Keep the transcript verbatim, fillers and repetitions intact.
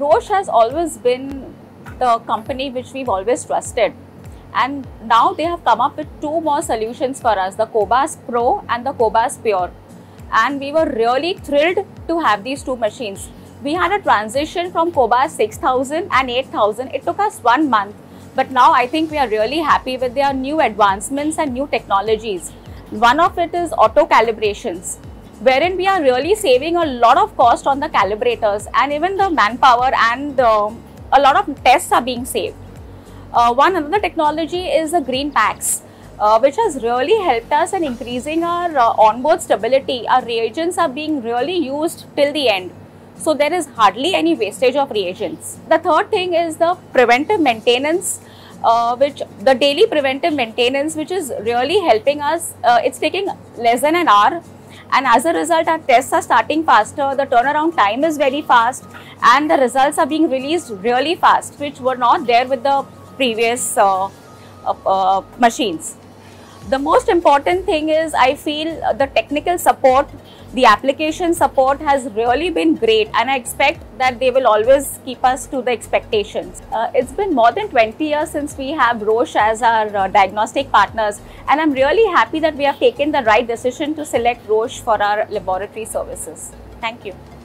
Roche has always been the company which we've always trusted. And now they have come up with two more solutions for us, the Cobas Pro and the Cobas Pure. And we were really thrilled to have these two machines. We had a transition from Cobas six thousand and eight thousand. It took us one month. But now I think we are really happy with their new advancements and new technologies. One of it is auto calibrations, wherein we are really saving a lot of cost on the calibrators, and even the manpower and uh, a lot of tests are being saved. Uh, one another technology is the green packs, uh, which has really helped us in increasing our uh, onboard stability. Our reagents are being really used till the end. So there is hardly any wastage of reagents. The third thing is the preventive maintenance, uh, which the daily preventive maintenance, which is really helping us. Uh, it's taking less than an hour. And as a result, our tests are starting faster, the turnaround time is very fast, and the results are being released really fast, which were not there with the previous uh, uh, uh, machines. The most important thing is, I feel uh, the technical support, the application support has really been great, and I expect that they will always keep us to the expectations. Uh, it's been more than twenty years since we have Roche as our uh, diagnostic partners, and I'm really happy that we have taken the right decision to select Roche for our laboratory services. Thank you.